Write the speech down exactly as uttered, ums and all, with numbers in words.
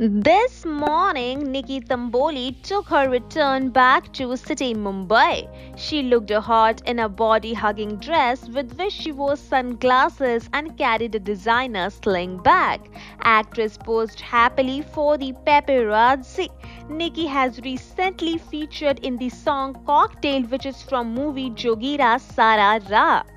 This morning, Nikki Tamboli took her return back to city Mumbai. She looked hot in a body-hugging dress with which she wore sunglasses and carried a designer sling bag. Actress posed happily for the paparazzi. Nikki has recently featured in the song Cocktail, which is from movie Jogira Sara Ra.